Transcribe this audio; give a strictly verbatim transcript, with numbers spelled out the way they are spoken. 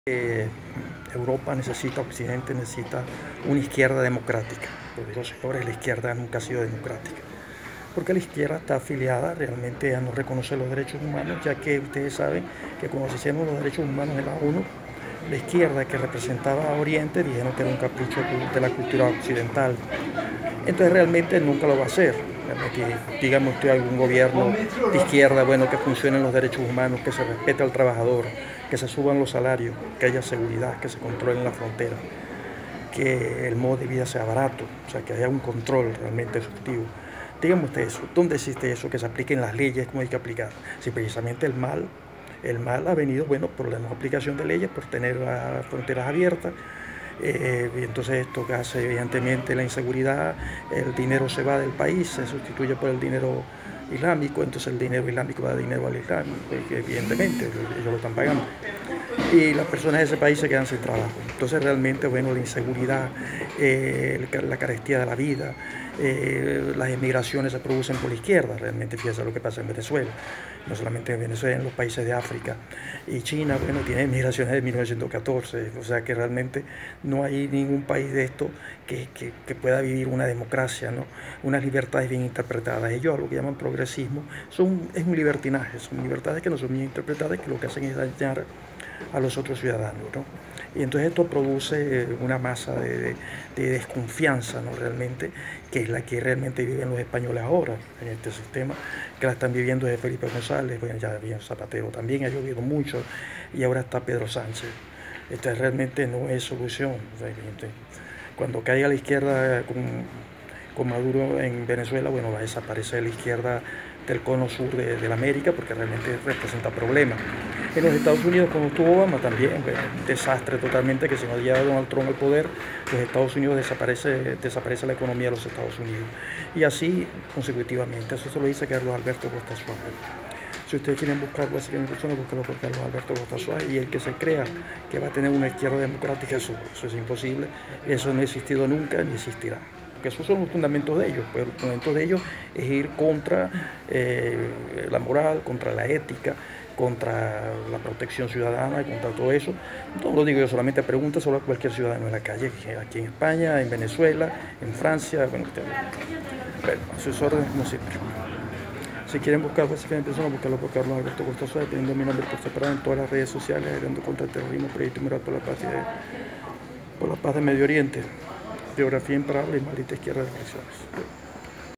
Eh, Europa necesita, Occidente necesita una izquierda democrática. Porque los señores, la izquierda nunca ha sido democrática. Porque la izquierda está afiliada realmente a no reconocer los derechos humanos, ya que ustedes saben que cuando se hicieron los derechos humanos en la ONU, la izquierda que representaba a Oriente dijeron que era un capricho de la cultura occidental. Entonces realmente nunca lo va a hacer. Dígame usted algún gobierno de izquierda, bueno, que funcionen los derechos humanos, que se respete al trabajador, que se suban los salarios, que haya seguridad, que se controlen las fronteras, que el modo de vida sea barato, o sea, que haya un control realmente efectivo. Dígame usted eso, ¿dónde existe eso? Que se apliquen las leyes como hay que aplicar. Si precisamente el mal, el mal ha venido, bueno, por la no aplicación de leyes, por tener las fronteras abiertas. Eh, y entonces esto que hace evidentemente la inseguridad, el dinero se va del país, se sustituye por el dinero islámico, entonces el dinero islámico da dinero al islámico, que evidentemente ellos lo están pagando. Y las personas de ese país se quedan sin trabajo. Entonces realmente, bueno, la inseguridad, eh, la carestía de la vida, eh, las emigraciones se producen por la izquierda, realmente fíjense lo que pasa en Venezuela, no solamente en Venezuela, en los países de África. Y China, bueno, tiene emigraciones de mil novecientos catorce, o sea que realmente no hay ningún país de esto que, que, que pueda vivir una democracia, ¿no? Unas libertades bien interpretadas. Ellos lo que llaman progresismo son, es un libertinaje, son libertades que no son bien interpretadas, que lo que hacen es dañar a los otros ciudadanos, ¿no? Y entonces esto produce una masa de, de, de desconfianza, ¿no? Realmente, que es la que realmente viven los españoles ahora en este sistema, que la están viviendo desde Felipe González, bueno, ya había Zapatero también, ha llovido mucho, y ahora está Pedro Sánchez. Esta realmente no es solución. Cuando caiga la izquierda con, con Maduro en Venezuela, bueno, va a desaparecer la izquierda del cono sur de, de la América, porque realmente representa problemas. En los Estados Unidos, cuando estuvo Obama, también, bueno, un desastre totalmente, que si no llega Donald Trump al poder, los Estados Unidos desaparece, desaparece la economía de los Estados Unidos. Y así consecutivamente. Eso se lo dice Carlos Alberto Costa Suárez. Si ustedes quieren buscarlo así en persona, búsquenlo por Carlos Alberto Costa Suárez, y el que se crea que va a tener una izquierda democrática, eso, eso es imposible. Eso no ha existido nunca ni existirá. Que esos son los fundamentos de ellos, pero los fundamentos de ellos es ir contra eh, la moral, contra la ética, contra la protección ciudadana, contra todo eso. No lo digo yo solamente, pregunta sobre cualquier ciudadano en la calle, aquí en España, en Venezuela, en Francia, bueno, bueno a sus órdenes como siempre. Si quieren buscar básicamente en persona, buscarlo por Carlos Alberto Costa Suárez, teniendo mi nombre por separado en todas las redes sociales, ayudando contra el terrorismo, proyecto Mural por la paz de, por la paz de Medio Oriente, geografía imparable y maldita izquierda de elecciones.